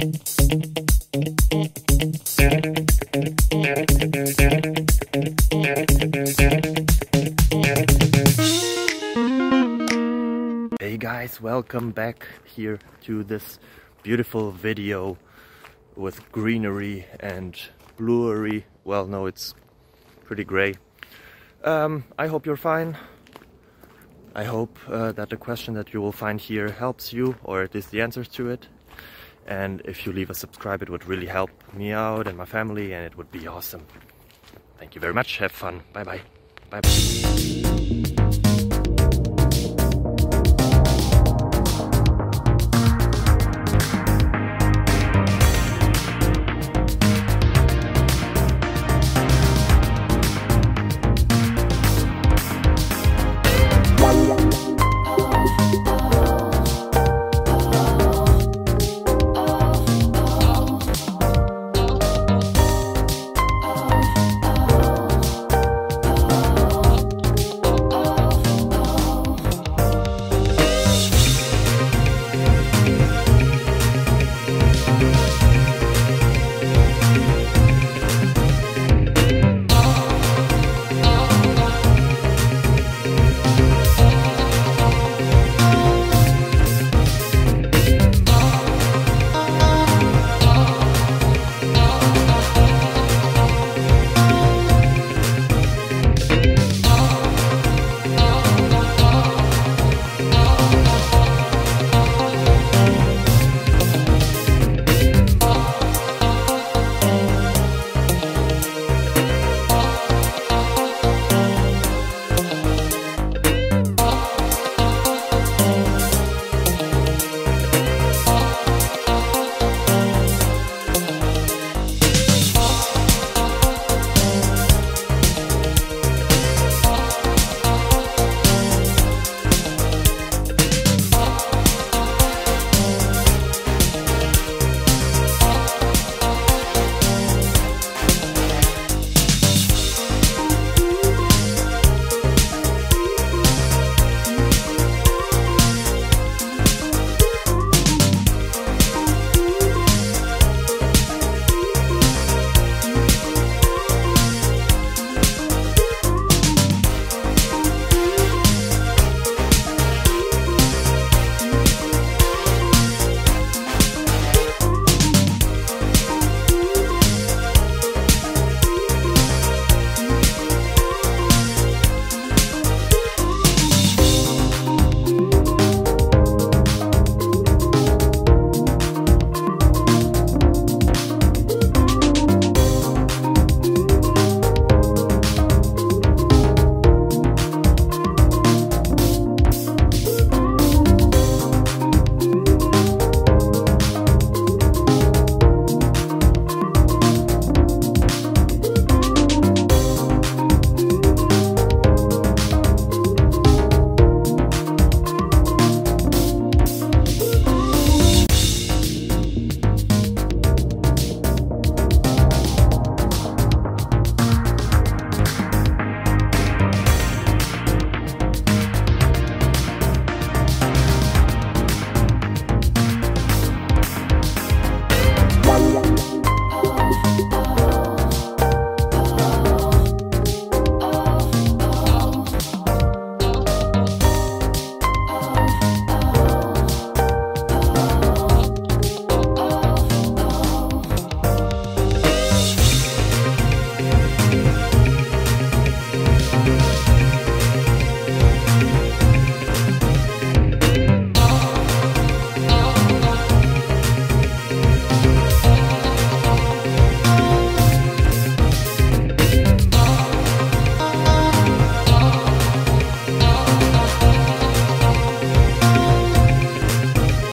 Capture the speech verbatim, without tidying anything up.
Hey guys, welcome back here to this beautiful video with greenery and bluery. Well, no, it's pretty gray. Um, I hope you're fine. I hope uh, that the question that you will find here helps you, or at least the answers to it. And if you leave a subscribe, it would really help me out and my family, and it would be awesome. Thank you very much. Have fun. Bye bye. Bye bye.